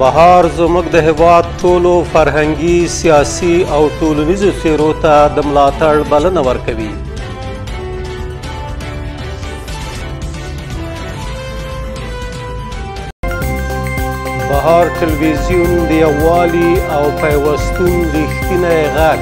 بهار زموږ د هیواد ټولو فرهنګي، سیاسي او ټولنیزو څیرو ته د ملاتړ بلنه ورکوي. بهار تلویزیون د یووالي او پیوستون ریښتینی غږ.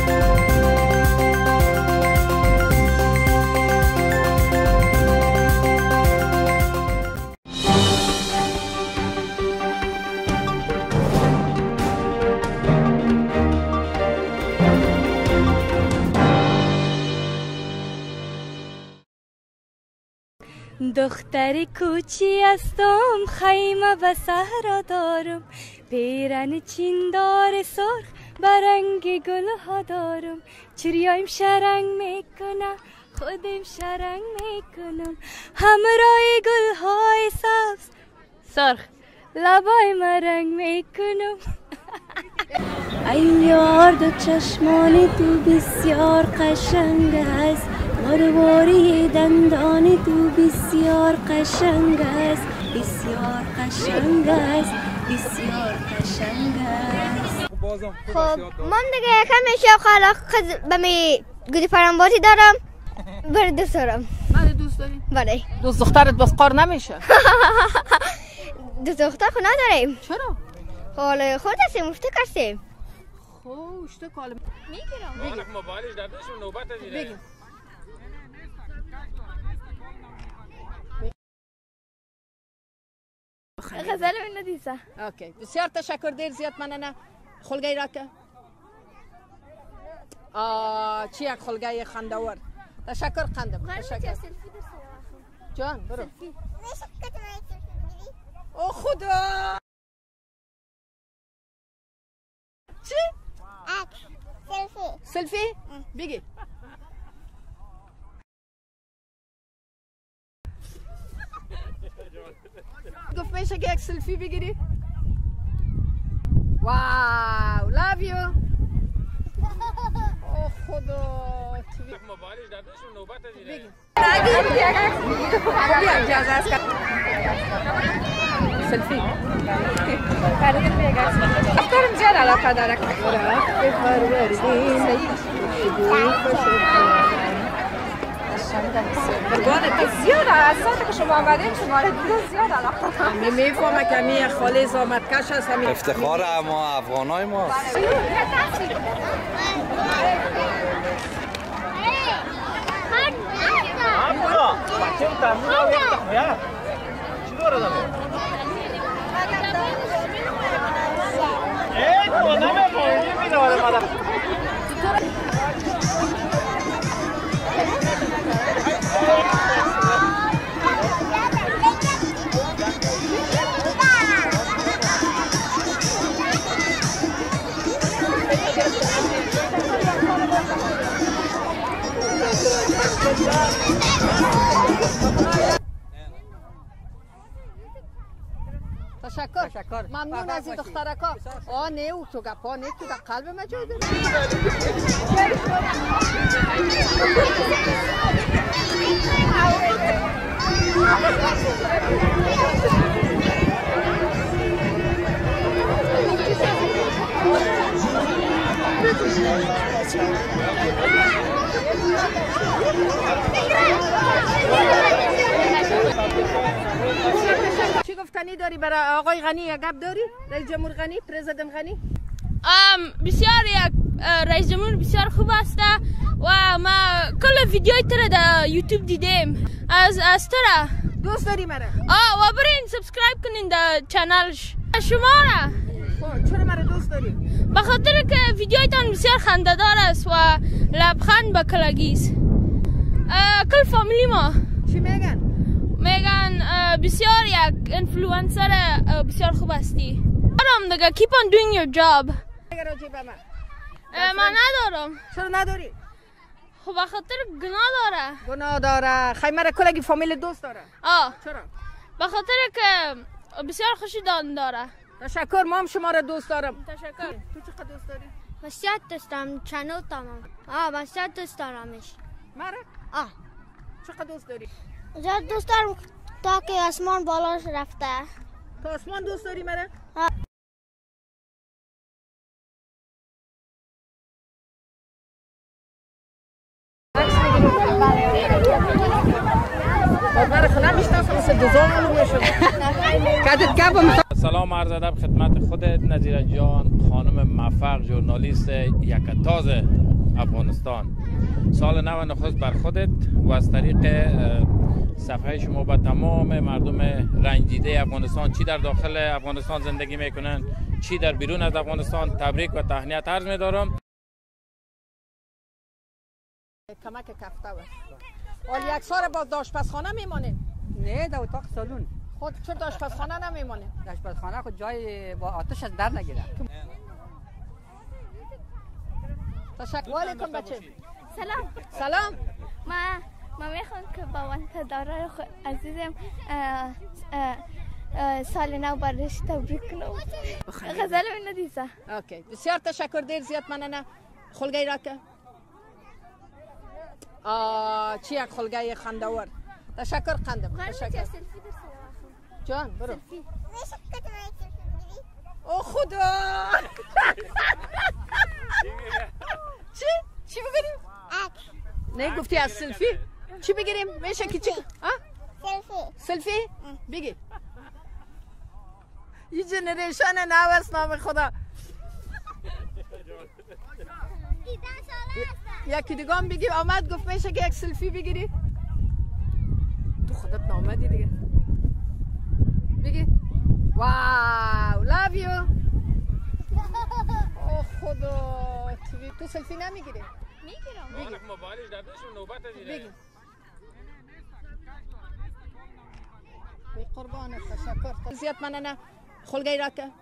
دختر کوچی هستم، خیمه به صحرا دارم، پیرن چیندار سرخ برنگ گل ها دارم، چریایم شرنگ میکنه خودم شرنگ میکنم، همراه گل های سبز سرخ لبای مرنگ میکنم. ای یار دو چشمان تو بسیار قشنگ است، مرواری دندان تو بسیار قشنگ است، بسیار قشنگ است، بسیار قشنگ است. خب من دیگه یکم شوق علاقه به می گودی فرنباتی دارم، بر دوست دارم. من دوست داری؟ بله. دوست دخترت بس قار نمیشه؟ دوست دختر خود نداریم. چرا؟ حالا خود هستیم اشتک هستیم. خب اشتک حالا میگیرم. موبایلش در دستش نوبت دیره. بگیم. غزل من ندیسه. اوکی بسیار تشکر، دیر زیاد مننه. خلگی را که چی یک خلگی خندور. تشکر خندم. تشکر جان برو. او خدا چی؟ سلفی بگی. گفت میشه که یک سلفی بگیری؟ واو لove you. او خدا موبایلش در دستش نوبت دیره. بگی. بیا اجازه است. سلفی. افتارم زیاد علاقه داره. برگانه زیاد از ساعتی که شما آمدیم شما دیگه زیاد علاقه دارم. میفهمه که می خاله زامتکش هست. افتخار ما افغانای ما. تشکر ممنون از این دخترکا. نه او تو گپا نه تو در قلب ما جای داری. چی گفتنی داری برای آقای غنی؟ یک گپ داری؟ رئیس جمهور غنی، پرزیدنت غنی؟ بسیار یک رئیس جمهور بسیار خوب است و ما کل ویدیوی تر در یوتیوب دیدیم از تر. دوست داری مرا؟ و برین سابسکرایب کنین در چنلش شما را. چرا مرا دوست داری؟ به خاطر که ویدیویتان بسیار خنده‌دار است و لبخند به کلگی است. کل فامیلی ما چی میگن؟ میگن بسیار یک انفلوئنسر بسیار خوب هستی. دارم دیگه keep on doing your job. من ندارم. چرا نداری؟ خب به خاطر گناه داره. خیمه را کلگی فامیل دوست داره. چرا؟ به خاطر که بسیار خوشی داره. تشکر، ما هم شما را دوست دارم. تشکر. تو چقدر دوست داری؟ بسیار دوست دارم. چنو تمام. بسیار دوست دارمش. مرا؟ چقدر دوست داری؟ زیاد دوست دارم تا که آسمان بالاش رفته. تو آسمان دوست داری مرا؟ سلام عرض ادب خدمت خودت نظیره جان، خانم موفق، ژورنالیست یکتاز افغانستان. سال نو نخست بر خودت و از طریق صفحه شما به تمام مردم رنجیده افغانستان، چی در داخل افغانستان زندگی میکنن چی در بیرون از افغانستان، تبریک و تهنیت عرض می‌دارم. کمک کفته و حال یک سال باز آشپزخانه میمانیم؟ نه در اتاق سالون. خود چرا آشپزخانه نمیمانیم؟ آشپزخانه خود جای با آتش از در نگیره. تشکر. علیکم بچه. سلام. سلام. ما میخوام که با وطندارای عزیزم سال نو برش تبریک کنم. غزل من ندیسه. اوکی. بسیار تشکر، دیر زیاد مننه. خلگی را که چی یک خلگی خنده‌ور. تشکر خندم. تشکر. جان برو. او خدا. چی بگیریم؟ نه گفتی از سلفی؟ چی بگیریم؟ میشه که چی؟ سلفی؟ بگی. این جنریشن نو است نام خدا. یکی دیگه هم بگی آمد گفت میشه که یک سلفی بگیری؟ تو خودت نامدی دیگه. بگی واو love you. او خدا تو سلفی نمیگیری؟ میگیرم. بگی موبایلش در دستش نوبت دیره. بگی. بی قربانت تشکر. زیاد مننه. خلگی را که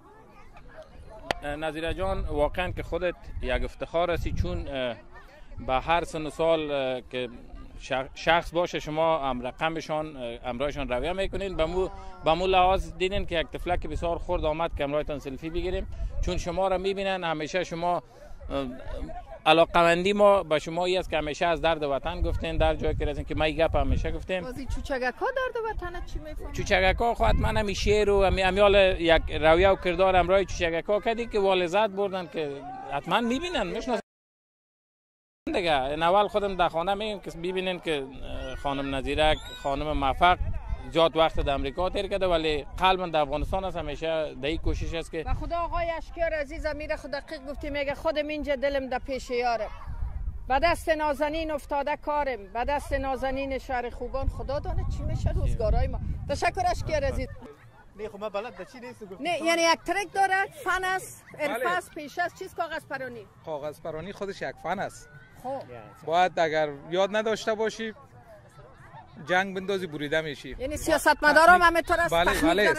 نظیره جان، واقعا که خودت یک افتخار هستی، چون به هر سن و سال که شخص باشه شما رقمشان امرایشان رویه میکنین. به مو لحاظ دیدین که یک تفلک بسیار خرد آمد که امرایتان سلفی بگیریم، چون شما را میبینن. همیشه شما علاقمندی ما به شما است که همیشه از درد وطن گفتین، در جایی که رسین که ما گپ همیشه گفتیم. بازی چوچگکا درد وطن چی میفهمن؟ چوچگکا خو حتما همی شعر و امیال یک رویه و کردار امرای چوچگکا کردی که والزت بردن که حتما میبینن میشناسن دیگه. اول خودم در خانه میگم که ببینین که خانم نظیره، خانم موفق زیاد وقت در امریکا تیر کرده ولی قلبا در افغانستان است. همیشه در این کوشش است که و خدا آقای اشکر عزیز میره خود دقیق گفتی، میگه خودم اینجا دلم در پیش یارم، به دست نازنین افتاده کارم، به دست نازنین شهر خوبان. خدا دانه چی میشه روزگارای ما. تشکر اشکر عزیز. نه خب من بلد چی نیست گفتم. نه یعنی یک ترک داره، فن است، حرفه است، پیش است. چیز کاغذ پرانی؟ کاغذ پرانی خودش یک فن است. خب باید اگر یاد نداشته باشی جنگ بندازی بریده میشی. یعنی سیاستمدارا هم همینطور است. بله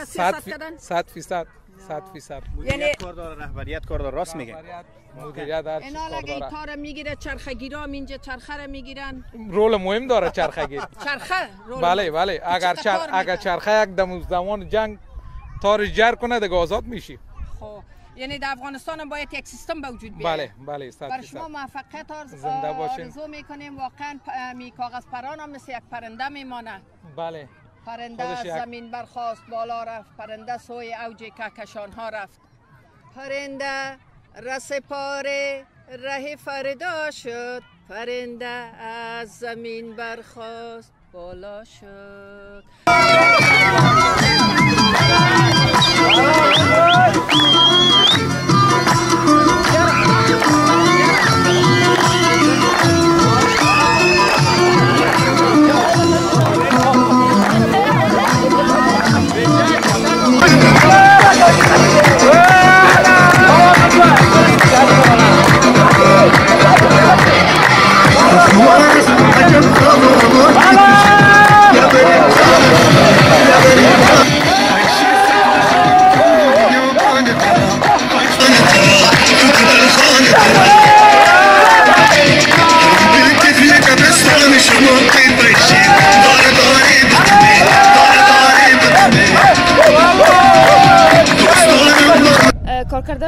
100%. یعنی کار داره، رهبریت کار داره. راست میگه. مدیریت هر چیز اینا کار لگه داره. تار میگیره، چرخه گیرا اینجا چرخه رو میگیرن. رول مهم داره چرخه گیر. چرخه رول. بله اگر چرخه یک زمان جنگ تار جر کنه دیگه آزاد میشی. خب یعنی در افغانستان هم باید یک سیستم به وجود بیاد. بله 100%. برای شما موفقیت زنده باشین. آرزو میکنیم. واقعا می کاغذ پران هم مثل یک پرنده میمانه. بله. پرنده از زمین برخاست بالا رفت، پرنده سوی اوج کهکشان ها رفت. پرنده رس پاره ره فردا شد، پرنده از زمین برخاست بالا شد.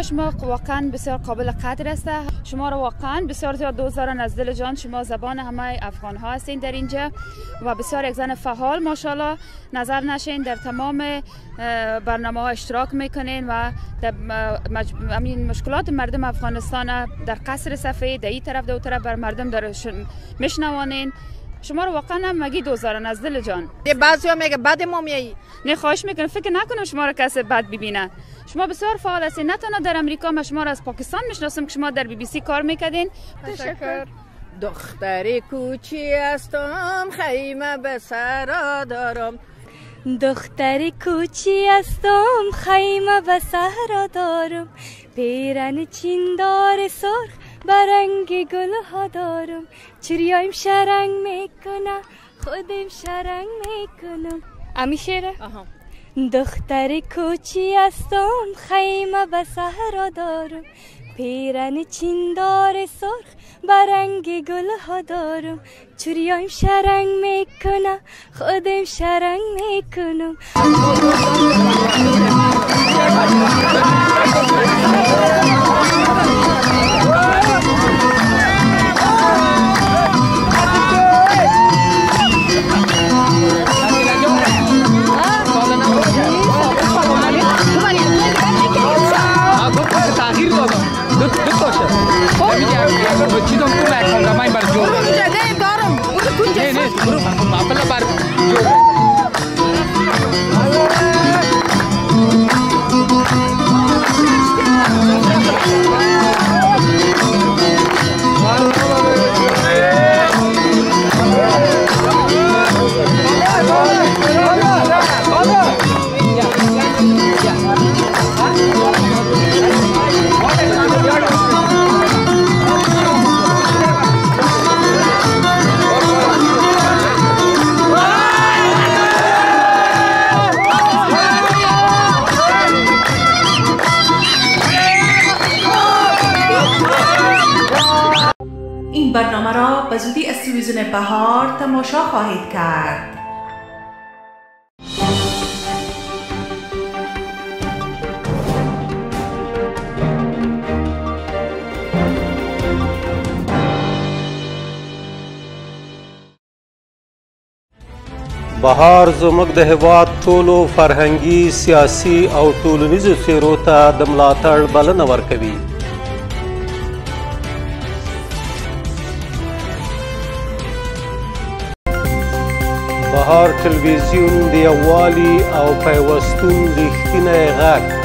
شما واقعا بسیار قابل قدر است. شما را واقعا بسیار زیاد دوست دارن از دل جان. شما زبان همه افغان ها هستین در اینجا و بسیار یک زن فعال ماشاءالله. نظر نشین در تمام برنامه ها اشتراک میکنین و مشکلات مردم افغانستان در قصر سفید در این طرف در اون طرف بر مردم در میشنوانین. شما رو واقعا هم مگی دوست دارن از دل جان. بعضیا میگه بد ما میایی. نه خواهش میکنم فکر نکنم شما رو کسی بد ببینه. شما بسیار فعال هستین، نه تنها در امریکا، ما شما رو از پاکستان میشناسم که شما در BBC کار میکردین. تشکر. دختری کوچی هستم خیمه به سر دارم. دختری کوچی هستم خیمه به سر دارم. پیرن چیندار سرخ برنگ گل ها دارم. چریایم شرنگ میکنه خودم شرنگ میکنم. امی شیره؟ دختر کوچی هستم خیمه به صحرا دارم. پیرن چیندار سرخ برنگ گل ها دارم. چریایم شرنگ میکنه خودم شرنگ میکنم. این برنامه را به زودی از تلویزیون بهار تماشا خواهید کرد. بهار زموږ د هیواد ټولو فرهنګي، سیاسي او ټولنیزو څیرو ته د ملاتړ بلنه ورکوي. بهار تلویزیون د یووالي او پیوستون رښتینی غږ